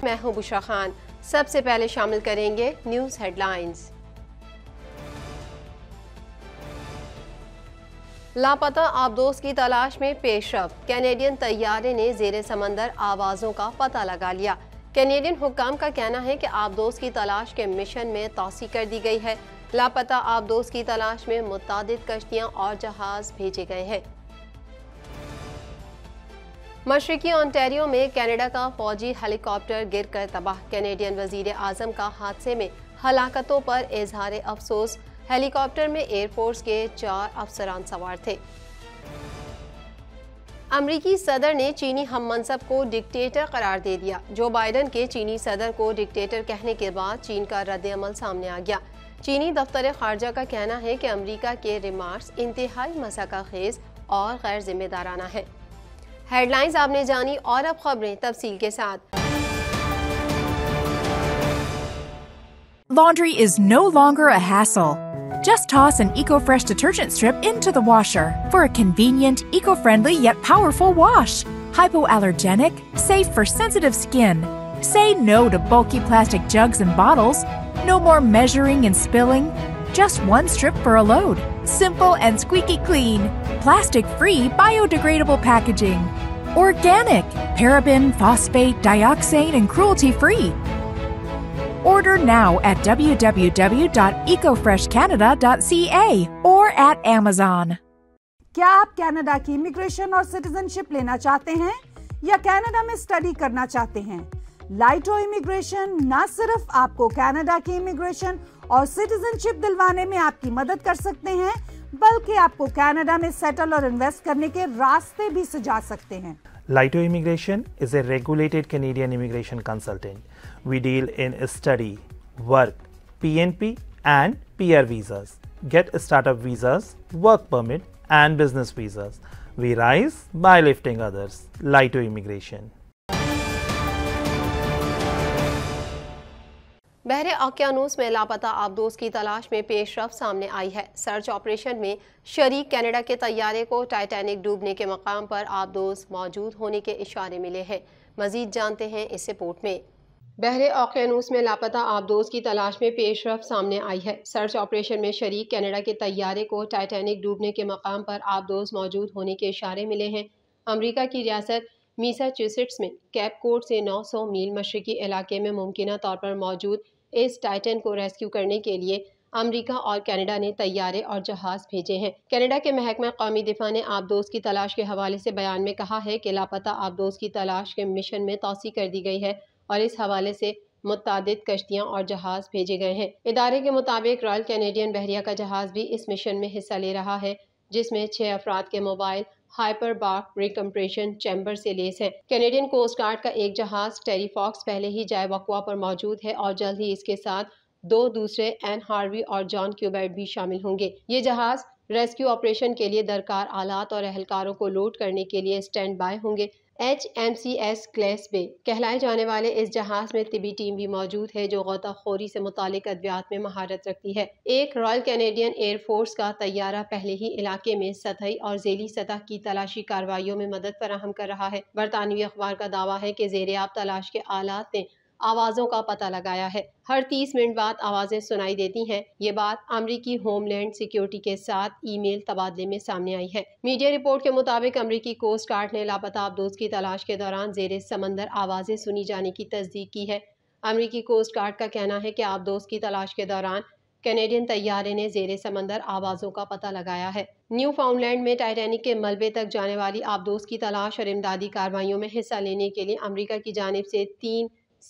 मैं हूं बुशरा खान। सबसे पहले शामिल करेंगे न्यूज हेडलाइंस। लापता आबदोज की तलाश में पेशरफ, कैनेडियन तैयारे ने जेर समंदर आवाज़ों का पता लगा लिया। कैनेडियन हुक्काम का कहना है कि आबदोज की तलाश के मिशन में तोसी कर दी गई है। लापता आबदोज की तलाश में मुतादिद कश्तियां और जहाज भेजे गए हैं। मशरकी ओंटारियो में कनाडा का फौजी हेलीकॉप्टर गिरकर तबाह। कैनेडियन वजीर आजम का हादसे में हलाकतों पर इजहार अफसोस। हेलीकॉप्टर में एयरफोर्स के 4 अफसरान सवार थे। अमरीकी सदर ने चीनी हम मनसब को डिक्टेटर करार दे दिया। जो बाइडन के चीनी सदर को डिक्टेटर कहने के बाद चीन का रद्द-ए-अमल सामने आ गया। चीनी दफ्तर खारजा का कहना है कि अमरीका के रिमार्क्स इंतहाई मसाकाखेज और गैर जिम्मेदाराना है। हेडलाइंस आपने जानी और अब खबरें तफसील के साथ। Laundry is no longer a hassle. Just toss an EcoFresh detergent strip into the washer for a convenient, eco-friendly yet powerful wash. Hypoallergenic, safe for sensitive skin. Say no to bulky plastic jugs and bottles. No more measuring and spilling. Just one strip for a load. Simple and squeaky clean. Plastic-free, biodegradable packaging. Organic, paraben, phosphate, dioxane, and cruelty-free. Order now at www.ecofreshcanada.ca or at Amazon. क्या आप Canada की immigration और citizenship लेना चाहते हैं या Canada में study करना चाहते हैं? लाइटो इमिग्रेशन न सिर्फ आपको कनाडा की इमिग्रेशन और सिटीजनशिप दिलवाने में आपकी मदद कर सकते हैं, बल्कि आपको कनाडा में सेटल और इन्वेस्ट करने के रास्ते भी सुझा सकते हैं। Laito Immigration is a regulated Canadian immigration consultant. We deal in study, work, PNP and PR visas. Get startup visas, work permit and business visas. We rise by lifting others. Laito Immigration. बहरे ओकियानूस में लापता आबदोज की तलाश में पेशरफ सामने आई है। Search operation में शरीक कनाडा के तैयारे को टाइटैनिक डूबने के मकाम पर आबदोज मौजूद होने के इशारे मिले हैं। मजीद जानते हैं इस रिपोर्ट में। बहरे ओकियानूस में लापता आबदोज की तलाश में पेशरफ सामने आई है। सर्च ऑपरेशन में शरीक कनाडा के तैयारे को टाइटैनिक डूबने के मकाम पर आबदोज मौजूद होने के इशारे मिले हैं। अमरीका की रियासत मैसाचुसेट्स में कैप कोड से 900 मील मशरकी इलाके में मुमकिना तौर पर मौजूद इस टाइटन को रेस्क्यू करने के लिए अमेरिका और कनाडा ने तैयारे और जहाज भेजे हैं। कनाडा के महकमा कौमी दिफा ने आबदोज की तलाश के हवाले से बयान में कहा है कि लापता आबदोज की तलाश के मिशन में तोसी कर दी गई है और इस हवाले से मुतादिद कश्तियां और जहाज भेजे गए हैं। इदारे के मुताबिक रॉयल कैनेडियन बहरिया का जहाज भी इस मिशन में हिस्सा ले रहा है, जिसमें 6 अफराद के मोबाइल हाइपरबार्क रिकम्प्रेशन चैम्बर से लेस है। कैनेडियन कोस्ट गार्ड का एक जहाज टेरी फॉक्स पहले ही जाए वकुआ पर मौजूद है और जल्द ही इसके साथ 2 दूसरे एन हार्वी और जॉन क्यूबर्ट भी शामिल होंगे। ये जहाज रेस्क्यू ऑपरेशन के लिए दरकार आलात और एहलकारों को लोड करने के लिए स्टैंड बाय होंगे। HMCS ग्लेस बे कहलाए जाने वाले इस जहाज में तिबी टीम भी मौजूद है जो गौताखोरी से मुतालिक अद्वियात में महारत रखती है। एक रॉयल कैनेडियन एयरफोर्स का तैयारा पहले ही इलाके में सतही और ज़ेली सतह की तलाशी कार्रवाइयों में मदद फराहम कर रहा है। बरतानवी अखबार का दावा है कि ज़ेर-ए-आब तलाश के आलात ने आवाज़ों का पता लगाया है। हर 30 मिनट बाद आवाज़ें सुनाई देती हैं। ये बात अमरीकी होमलैंड सिक्योरिटी के साथ ईमेल तबादले में सामने आई है। मीडिया रिपोर्ट के मुताबिक अमरीकी कोस्ट गार्ड ने लापता आबदोज की तलाश के दौरान जेर समंदर आवाज़ें सुनी जाने की तस्दीक की है। अमरीकी कोस्ट गार्ड का कहना है कि आबदोज की तलाश के दौरान कैनेडियन तैयारे ने जेर समंदर आवाज़ों का पता लगाया है। न्यू फाउंडलैंड में टाइटैनिक के मलबे तक जाने वाली आबदोज की तलाश और इमदादी कार्रवाइयों में हिस्सा लेने के लिए अमरीका की जानिब से 3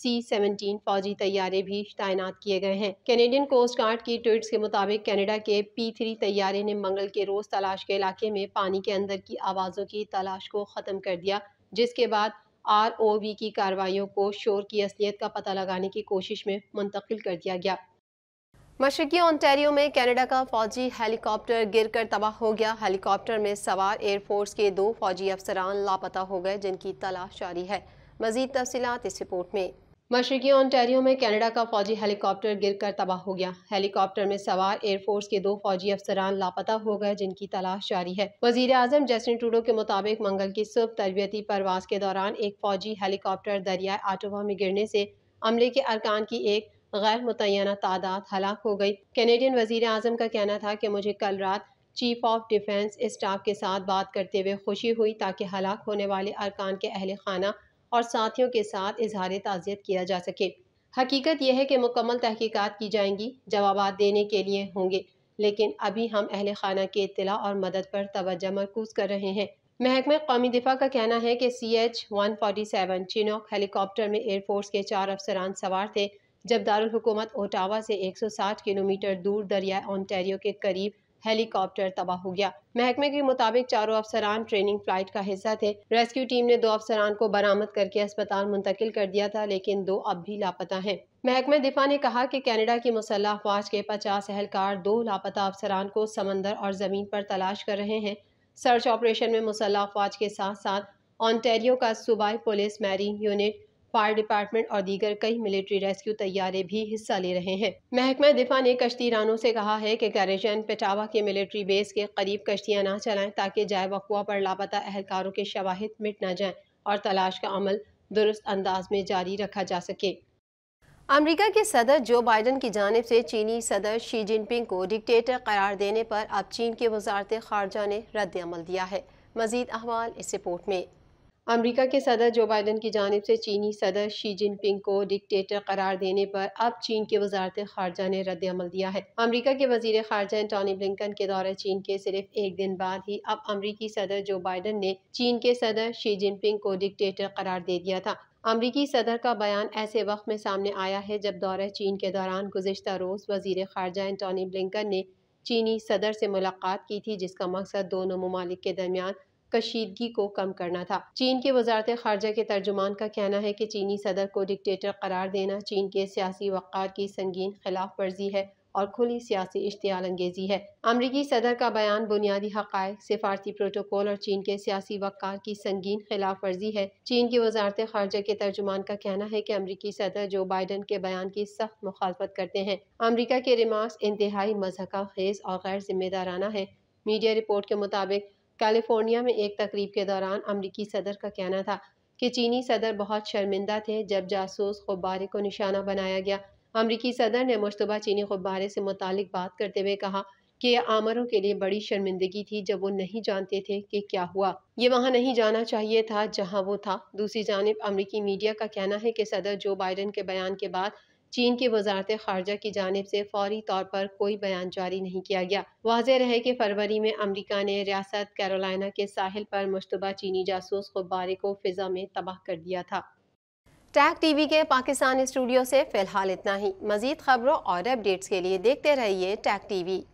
C-17 फौजी तैयारे भी तैनात किए गए हैं। कैनेडियन कोस्ट गार्ड की ट्वीट्स के मुताबिक कनाडा के P-3 तैयारे ने मंगल के रोज तलाश के इलाके में पानी के अंदर की आवाज़ों की तलाश को ख़त्म कर दिया, जिसके बाद ROV की कार्रवाइयों को शोर की असलियत का पता लगाने की कोशिश में मुंतकिल कर दिया गया। मशरकी ओंटारियो में कनाडा का फौजी हेलीकॉप्टर गिरकर तबाह हो गया। हेलीकॉप्टर में सवार एयरफोर्स के 2 फौजी अफसरान लापता हो गए, जिनकी तलाश जारी है। मजीद तफसीलात इस रिपोर्ट में। मशरकी ओंटारियो में कनाडा का फौजी हेलीकॉप्टर गिरकर तबाह हो गया। हेलीकॉप्टर में सवार एयरफोर्स के 2 फौजी अफसरान लापता हो गए, जिनकी तलाश जारी है। वजीर आजम जस्टिन ट्रूडो के मुताबिक मंगल की सुबह तरबियती परवाज के दौरान एक फौजी हेलीकॉप्टर दरियाए ऑटावा में गिरने से अमले के अरकान की एक गैर मुतय्यना तादाद हलाक हो गई। कैनेडियन वजीर आजम का कहना था कि मुझे कल रात चीफ ऑफ डिफेंस स्टाफ के साथ बात करते हुए खुशी हुई ताकि हलाक होने वाले अरकान के अहल खाना और साथियों के साथ इजहार ताज़ियत किया जा सके। हकीकत यह है कि मुकम्मल तहकीकात की जाएंगी, जवाबात देने के लिए होंगे, लेकिन अभी हम अहल खाना के इत्तला और मदद पर तवज्जो मरकूज कर रहे हैं। महकमे कौमी दिफा का कहना है कि CH-147 चिनॉक हेलीकॉप्टर में एयरफोर्स के 4 अफसरान सवार थे जब दारुल हुकूमत ओटावा से 160 किलोमीटर दूर दरियाए ओंटारियो के करीब हेलीकॉप्टर तबाह हो गया। महकमे के मुताबिक चारों अफसरान ट्रेनिंग फ्लाइट का हिस्सा थे। रेस्क्यू टीम ने 2 अफसरान को बरामद करके अस्पताल मुंतकिल कर दिया था, लेकिन 2 अब भी लापता हैं। महकमे दिफा ने कहा कि कनाडा की मुसल्लह अफवाज के 50 एहलकार 2 लापता अफसरान को समंदर और जमीन पर तलाश कर रहे हैं। सर्च ऑपरेशन में मुसल्लह अफवाज के साथ साथ ओंटारियो का सूबाई police, marine unit, fire department और दीगर कई मिलिट्री रेस्क्यू तैयारे भी हिस्सा ले रहे हैं। महकमा दिफा ने कश्ती रानों से कहा है कि गैरेजन पेटावा के मिलिट्री बेस के करीब कश्तियां न चलाएं ताकि जाए वक़्वा पर लापता एहलकारों के शवाहिद मिट न जाएं और तलाश का अमल दुरुस्त अंदाज में जारी रखा जा सके। अमेरिका के सदर जो बाइडन की जानिब से चीनी सदर शी जिनपिंग को डिक्टेटर करार देने पर अब चीन के वजारत खारजा ने रद्द अमल दिया है। मज़ीद अहवाल इस रिपोर्ट में। अमेरिका के सदर जो बाइडन की जानिब से चीनी सदर शी जिनपिंग को डिक्टेटर करार देने पर अब चीन के वजारत खारजा ने रद्द अमल दिया है। अमेरिका के वजीर खारजा एंटोनी ब्लिंकन के दौरे चीन के सिर्फ एक दिन बाद ही अब अमेरिकी सदर जो बाइडन ने चीन के सदर शी जिनपिंग को डिक्टेटर करार दे दिया था। अमेरिकी सदर का बयान ऐसे वक्त में सामने आया है जब दौरे चीन के दौरान गुज़िश्ता रोज़ वजीर खारजा एंटोनी ब्लिंकन ने चीनी सदर से मुलाकात की थी, जिसका मकसद दोनों ममालिक के दरमियान कशीदगी को कम करना था। चीन के वजारत खारजा के तर्जुमान का कहना है कि चीनी सदर को डिक्टेटर करार देना चीन के सियासी वक़ार की संगीन खिलाफ वर्जी है और खुली सियासी इश्तियाल अंगेजी है। अमरीकी सदर का बयान बुनियादी हक़ाइक़, सिफारती प्रोटोकॉल और चीन के सियासी वक़ार की संगीन खिलाफ वर्जी है। चीन की वजारत खारजा के तर्जुमान का कहना है कि अमरीकी सदर जो बाइडन के बयान की सख्त मुखालफत करते हैं। अमरीका के रिमार्क्स इंतहाई मज़हक़ा खेज़ और गैर जिम्मेदाराना है। मीडिया रिपोर्ट के मुताबिक कैलिफोर्निया में एक तकरीब के दौरान अमरीकी सदर का कहना था कि चीनी सदर बहुत शर्मिंदा थे जब जासूस गुब्बारे को निशाना बनाया गया। अमरीकी सदर ने मुश्तबा चीनी गुब्बारे से मुतालिक बात करते हुए कहा कि यह आमरों के लिए बड़ी शर्मिंदगी थी जब वो नहीं जानते थे कि क्या हुआ। ये वहाँ नहीं जाना चाहिए था जहाँ वो था। दूसरी जानिब अमरीकी मीडिया का कहना है कि सदर जो बाइडन के बयान के बाद चीन की वजारत खारजा की जानिब से फौरी तौर पर कोई बयान जारी नहीं किया गया। वाज़ेह रहे कि फरवरी में अमरीका ने रियासत कैरोलिना के साहिल पर मुश्तबा चीनी जासूस गुब्बारे को फिजा में तबाह कर दिया था। टैग टीवी के पाकिस्तान स्टूडियो से फिलहाल इतना ही। मज़ीद खबरों और अपडेट्स के लिए देखते रहिए टैग टीवी।